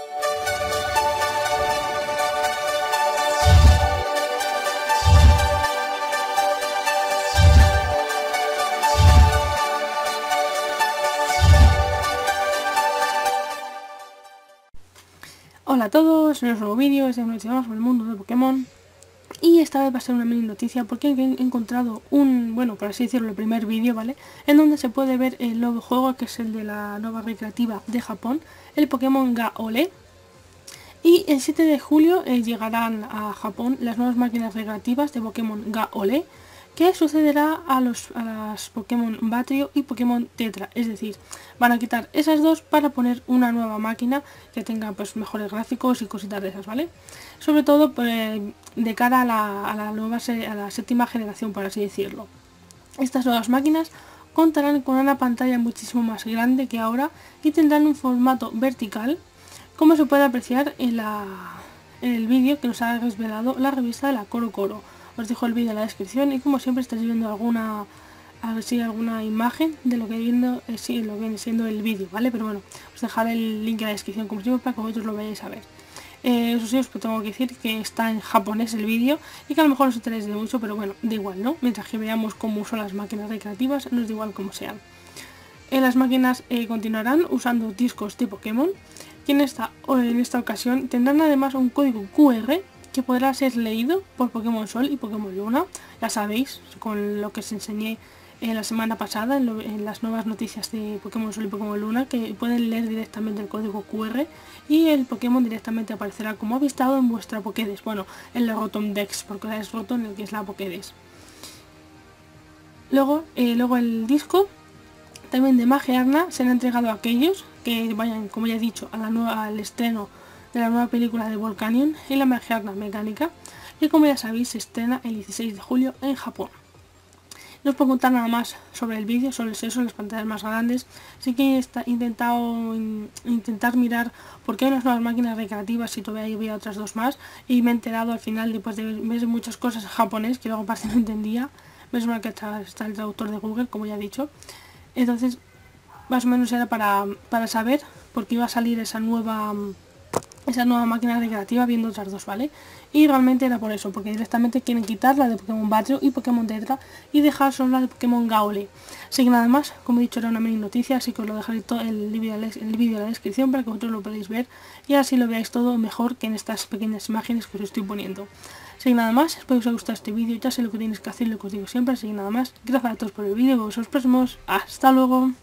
Hola a todos, en un nuevo vídeo, es sobre el mundo de Pokémon. Y esta vez va a ser una mini noticia porque he encontrado bueno, por así decirlo, el primer vídeo, ¿vale? En donde se puede ver el nuevo juego, que es el de la nueva recreativa de Japón, el Pokémon Ga-Ole. Y el 7 de julio llegarán a Japón las nuevas máquinas recreativas de Pokémon Ga-Ole, que sucederá a las Pokémon Batrio y Pokémon Tetra, es decir, van a quitar esas dos para poner una nueva máquina que tenga pues mejores gráficos y cositas de esas, ¿vale? Sobre todo pues, de cara a la séptima generación, por así decirlo. Estas nuevas máquinas contarán con una pantalla muchísimo más grande que ahora y tendrán un formato vertical, como se puede apreciar en el vídeo que nos ha desvelado la revista de la CoroCoro. Os dejo el vídeo en la descripción y como siempre estáis viendo alguna imagen de lo que lo que viene siendo el vídeo, ¿vale? Pero bueno, os dejaré el link en la descripción como siempre para que vosotros lo vayáis a ver. Eso sí, os tengo que decir que está en japonés el vídeo y que a lo mejor os interese de mucho, pero bueno, da igual, ¿no? Mientras que veamos cómo son las máquinas recreativas, nos da igual cómo sean. Las máquinas continuarán usando discos de Pokémon y en esta ocasión tendrán además un código QR que podrá ser leído por Pokémon Sol y Pokémon Luna. Ya sabéis, con lo que os enseñé la semana pasada en las nuevas noticias de Pokémon Sol y Pokémon Luna, que pueden leer directamente el código QR y el Pokémon directamente aparecerá como avistado en vuestra Pokédex, bueno, en la Rotom Dex, porque la es roto en el que es la Pokédex. Luego el disco también de Magearna será entregado a aquellos que vayan, como ya he dicho, al estreno de la nueva película de Volcanion y la Magearna mecánica, y como ya sabéis se estrena el 16 de julio en Japón. No os puedo contar nada más sobre el vídeo, sobre eso, las pantallas más grandes. Sí que he intentado mirar por qué hay unas nuevas máquinas recreativas y todavía había otras dos más, y me he enterado al final después de ver muchas cosas en japonés que luego parece no entendía. Menos mal que está el traductor de Google, como ya he dicho. Entonces, más o menos era para saber por qué iba a salir esa nueva máquina recreativa viendo otras dos, ¿vale? Y realmente era por eso, porque directamente quieren quitar la de Pokémon Batrio y Pokémon Tetra y dejar solo la de Pokémon Ga-Ole. Así que nada más, como he dicho, era una mini noticia, así que os lo dejaré todo el vídeo en la descripción para que vosotros lo podáis ver y así lo veáis todo mejor que en estas pequeñas imágenes que os estoy poniendo. Así que nada más, espero que os haya gustado este vídeo, ya sé lo que tenéis que hacer, lo que os digo siempre, así que nada más, gracias a todos por el vídeo, vemos los próximos, hasta luego.